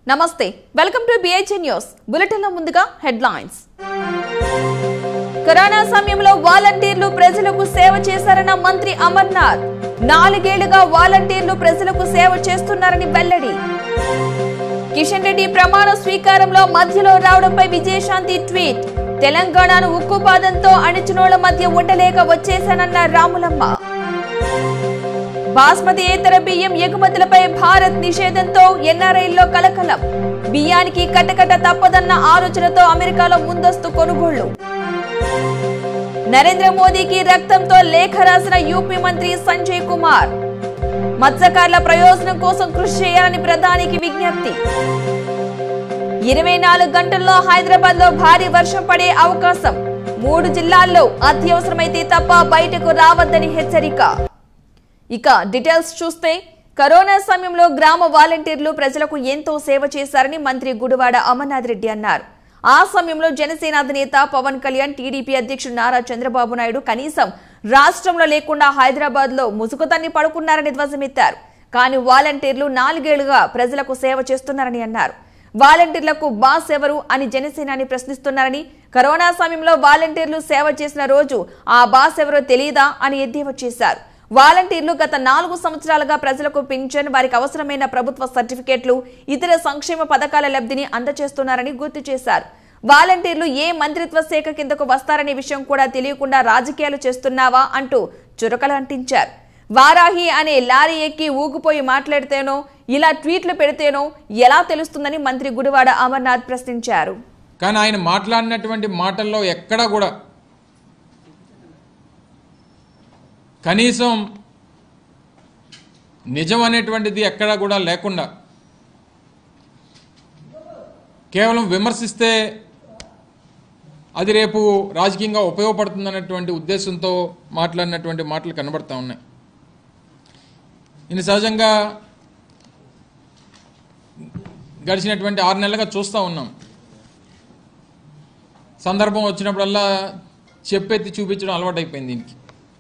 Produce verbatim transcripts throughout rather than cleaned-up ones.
నమస్తే welcome to BHA news bulletin లో ముందుగా హెడ్లైన్స్. కరోనా సమయంలో వాలంటీర్లు ప్రజలకు సేవ చేశారన్న మంత్రి అమర్నాథ్. నాలుగేళ్లుగా వాలంటీర్లు ప్రజలకు సేవ చేస్తున్నారని వెల్లడి. కిషన్ రెడ్డి ప్రమాణ స్వీకారంలో మధ్యలో రావడంపై విజయశాంతి ట్వీట్. తెలంగాణను ఉక్కుపాదంతో అణిచినోళ్ల మధ్య ఉండలేక వచ్చేశానన్న రాములమ్మ. బాస్మతి ఏతర బియ్యం ఎగుమతులపై భారత్ నిషేధంతో ఎన్ఆర్ఐల్లో కలకలం. బియ్యానికి కటకట తప్పదన్న ఆలోచనతో అమెరికాలో ముందస్తు కొనుగోళ్లు. నరేంద్ర మోదీకి రక్తంతో లేఖ రాసిన యూపీ మంత్రి సంజయ్ కుమార్. మత్స్యకారుల ప్రయోజనం కోసం కృషి చేయాలని ప్రధానికి విజ్ఞప్తి. ఇరవై నాలుగు గంటల్లో హైదరాబాద్ లో భారీ వర్షం పడే అవకాశం. మూడు జిల్లాల్లో అత్యవసరమైతే తప్ప బయటకు రావద్దని హెచ్చరిక. ఇక డీటెయిల్స్ చూస్తే, కరోనా సమయంలో గ్రామ వాలంటీర్లు ప్రజలకు ఎంతో సేవ చేశారని మంత్రి గుడివాడ అమర్నాథ్ రెడ్డి అన్నారు. ఆ సమయంలో జనసేన అధినేత పవన్ కళ్యాణ్, టీడీపీ అధ్యక్షుడు నారా చంద్రబాబు నాయుడు కనీసం రాష్ట్రంలో లేకుండా హైదరాబాద్ లో ముసుగుతన్ని పడుకున్నారని ధ్వజమెత్తారు. కానీ వాలంటీర్లు నాలుగేళ్లుగా ప్రజలకు సేవ చేస్తున్నారని అన్నారు. వాలంటీర్లకు బాస్ ఎవరు అని జనసేనాని ప్రశ్నిస్తున్నారని, కరోనా సమయంలో వాలంటీర్లు సేవ చేసిన రోజు ఆ బాస్ ఎవరో తెలియదా అని ఎద్దేవా చేశారు. వాలంటీర్లు గత నాలుగు సంవత్సరాలుగా ప్రజలకు పింఛన్, వారికి అవసరమైన ప్రభుత్వ సర్టిఫికేట్లు, ఇతర సంక్షేమ పథకాల లబ్ధిని అందజేస్తున్నారని గుర్తు చేశారు. వాలంటీర్లు ఏ మంత్రిత్వ శాఖ కిందకు వస్తారనే విషయం కూడా తెలియకుండా రాజకీయాలు చేస్తున్నావా అంటూ చురకలు అంటించారు. వారాహి అనే లారీ ఎక్కి ఊగిపోయి మాట్లాడితేనో, ఇలా ట్వీట్లు పెడితేనో ఎలా తెలుస్తుందని మంత్రి గుడివాడ అమర్నాథ్ ప్రశ్నించారు. కానీ ఆయన మాట్లాడినటువంటి మాటల్లో ఎక్కడా కూడా కనీసం నిజం అనేటువంటిది ఎక్కడా కూడా లేకుండా కేవలం విమర్శిస్తే అది రేపు రాజకీయంగా ఉపయోగపడుతుందన్నటువంటి ఉద్దేశంతో మాట్లాడినటువంటి మాటలు కనబడతా ఉన్నాయి. ఇది సహజంగా గడిచినటువంటి ఆరు నెలలుగా చూస్తూ ఉన్నాం. సందర్భం వచ్చినప్పుడల్లా చెప్పెత్తి చూపించడం అలవాటైపోయింది దీనికి.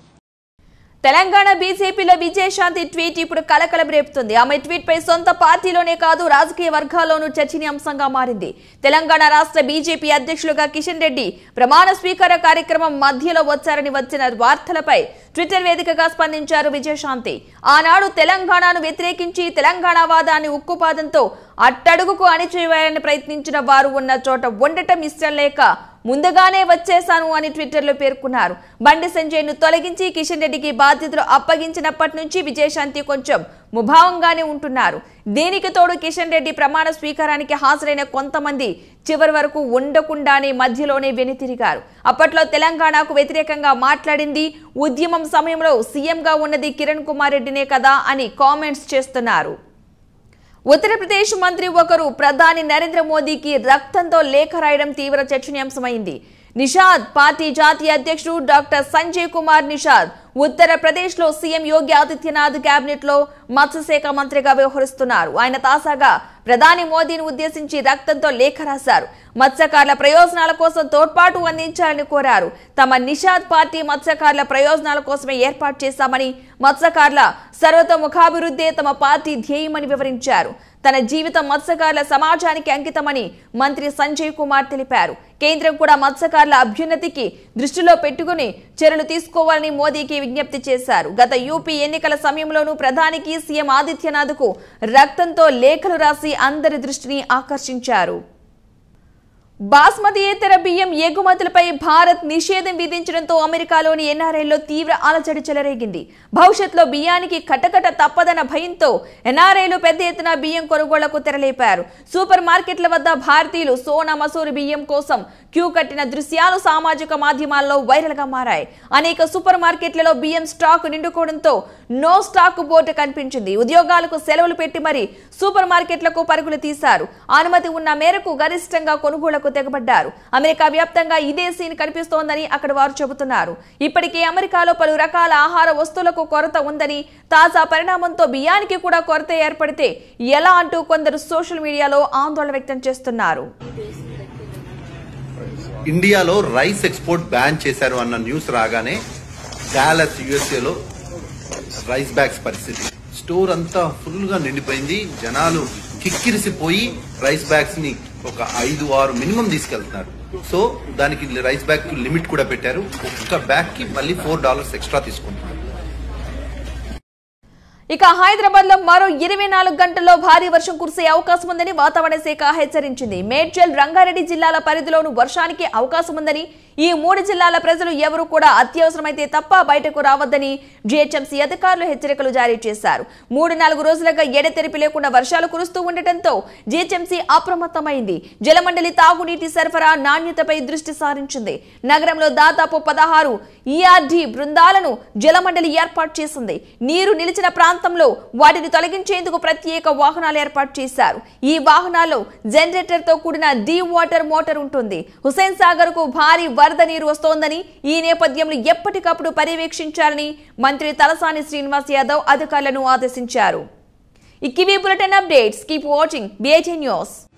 తెలంగాణ బీజేపీలో విజయశాంతి ట్వీట్ ఇప్పుడు కలకలం రేపుతుంది. ఆమె ట్వీట్ పై సొంత పార్టీలోనే కాదు, రాజకీయ వర్గాల్లోనూ చర్చనీయాంశంగా మారింది. తెలంగాణ రాష్ట్ర బీజేపీ అధ్యక్షులుగా కిషన్ రెడ్డి ప్రమాణ స్వీకార కార్యక్రమం మధ్యలో వచ్చారని వచ్చిన వార్తలపై ట్విట్టర్ వేదికగా స్పందించారు విజయశాంతి. ఆనాడు తెలంగాణను వ్యతిరేకించి తెలంగాణ వాదాన్ని ఉక్కుపాదంతో అట్టడుగుకు అణిచివేయాలని ప్రయత్నించిన వారు ఉన్న చోట ఉండటం ఇష్టం లేక ముందుగానే వచ్చేశాను అని ట్విట్టర్లో పేర్కొన్నారు. బండి సంజయ్ ను తొలగించి కిషన్ రెడ్డికి బాధ్యతలు అప్పగించినప్పటి నుంచి విజయశాంతి కొంచెం ముభావంగానే ఉంటున్నారు. దీనికి తోడు కిషన్ రెడ్డి ప్రమాణ స్వీకారానికి హాజరైన కొంతమంది చివరి వరకు ఉండకుండానే మధ్యలోనే వెనుతిరిగారు. అప్పట్లో తెలంగాణకు వ్యతిరేకంగా మాట్లాడింది, ఉద్యమం సమయంలో సీఎంగా ఉన్నది కిరణ్ కుమార్ రెడ్డినే కదా అని కామెంట్స్ చేస్తున్నారు. ఉత్తరప్రదేశ్ మంత్రి ఒకరు ప్రధాని నరేంద్ర మోదీకి రక్తంతో లేఖ రాయడం తీవ్ర చర్చనీయాంశమైంది. నిషాద్ పార్టీ జాతీయ అధ్యక్షుడు డాక్టర్ సంజయ్ కుమార్ నిషాద్ ఉత్తరప్రదేశ్ లో సీఎం యోగి ఆదిత్యనాథ్ కేబినెట్ లో మత్స్యశాఖ మంత్రిగా వ్యవహరిస్తున్నారు. ఆయన తాజాగా ప్రధాని మోదీని ఉద్దేశించి రక్తంతో లేఖ రాశారు. మత్స్యకారుల ప్రయోజనాల కోసం తోడ్పాటు అందించాలని కోరారు. తమ నిషాద్ పార్టీ మత్స్యకారుల ప్రయోజనాల కోసమే ఏర్పాటు చేశామని, మత్స్యకారుల సర్వతోముఖాభివృద్ధే తమ పార్టీ ధ్యేయమని వివరించారు. తన జీవితం మత్స్యకారుల సమాజానికి అంకితమని మంత్రి సంజయ్ కుమార్ తెలిపారు. కేంద్రం కూడా మత్స్యకారుల అభ్యున్నతికి దృష్టిలో పెట్టుకుని చర్యలు తీసుకోవాలని మోదీకి విజ్ఞప్తి చేశారు. గత యూపీ ఎన్నికల సమయంలోనూ ప్రధానికి సీఎం ఆదిత్యనాథ్ కు రక్తంతో లేఖలు రాసి అందరి దృష్టిని ఆకర్షించారు. బాస్మతి ఏతర బియ్యం ఎగుమతులపై భారత్ నిషేధం విధించడంతో అమెరికాలోని ఎన్ఆర్ఐల్లో తీవ్ర అలజడి చెలరేగింది. భవిష్యత్తులో బియ్యానికి కటకట తప్పదన్న భయంతో ఎన్ఆర్ఐలు పెద్ద ఎత్తున బియ్యం కొనుగోళ్లకు తెరలేపారు. సూపర్ మార్కెట్ల వద్ద భారతీయులు సోనా మసూరి బియ్యం కోసం క్యూ కట్టిన దృశ్యాలు సామాజిక మాధ్యమాల్లో వైరల్ గా మారాయి. అనేక సూపర్ మార్కెట్లలో బియ్యం స్టాక్ నిండుకోవడంతో నో స్టాక్ బోర్డు కనిపించింది. ఉద్యోగాలకు సెలవులు పెట్టి మరి సూపర్ మార్కెట్లకు పరుగులు తీశారు. అనుమతి ఉన్న మేరకు గరిష్టంగా కొనుగోళ్లకు తెగబడ్డారు. అమెరికా వ్యాప్తంగా ఇదే సీన్ కనిపిస్తోందని అక్కడ వారు చెబుతున్నారు. ఇప్పటికే అమెరికాలో పలు రకాల ఆహార వస్తువులకు కొరత ఉందని, తాజా పరిణామంతో బియ్యానికి కూడా కొరత ఏర్పడితే ఎలా అంటూ కొందరు సోషల్ మీడియాలో ఆందోళన వ్యక్తం చేస్తున్నారు. ఇండియాలో రైస్ ఎక్స్పోర్ట్ బ్యాన్ చేశారు అన్న న్యూస్ రాగానే డాలస్ యుఎస్ఏలో రైస్ బ్యాగ్స్ పరిస్థితి, స్టోర్ అంతా ఫుల్ గా నిండిపోయింది. జనాలు కిక్కిరిసిపోయి రైస్ బ్యాగ్స్ ని ఒక ఐదు ఆరు మినిమం తీసుకెళ్తున్నారు. సో దానికి రైస్ బ్యాగ్ లిమిట్ కూడా పెట్టారు. ఒక్క బ్యాగ్ కి మళ్ళీ ఫోర్ డాలర్స్ ఎక్స్ట్రా తీసుకుంటున్నారు. ఇక హైదరాబాద్ లో మరో ఇరవై నాలుగు గంటల్లో భారీ వర్షం కురిసే అవకాశం ఉందని వాతావరణ శాఖ హెచ్చరించింది. మేడ్చల్, రంగారెడ్డి జిల్లాల పరిధిలోనూ వర్షానికి అవకాశం ఉందని, ఈ మూడు జిల్లాల ప్రజలు ఎవరూ కూడా అత్యవసరమైతే తప్ప బయటకు రావద్దని జీహెచ్ఎంసీ అధికారులు హెచ్చరికలు జారీ చేశారు. మూడు నాలుగు రోజులుగా ఎడతెరిపి లేకుండా వర్షాలు కురుస్తూ ఉండటంతో జీహెచ్ఎంసీ అప్రమత్తమైంది. జలమండలి తాగునీటి సరఫరా నాణ్యతపై దృష్టి సారించింది. నగరంలో దాదాపు పదహారు ఈఆర్డీ బృందాలను జలమండలి ఏర్పాటు చేసింది. నీరు నిలిచిన ప్రాంతంలో వాటిని తొలగించేందుకు ప్రత్యేక వాహనాలు ఏర్పాటు చేశారు. ఈ వాహనాల్లో జనరేటర్ తో కూడిన డీ వాటర్ మోటార్ ఉంటుంది. హుస్సేన్ సాగర్ కు భారీ వరద నీరు వస్తోందని, ఈ నేపథ్యంలో ఎప్పటికప్పుడు పర్యవేక్షించాలని మంత్రి తలసాని శ్రీనివాస్ యాదవ్ అధికారులను ఆదేశించారు. ఈ కివీ bulletin updates. Keep watching BIT news.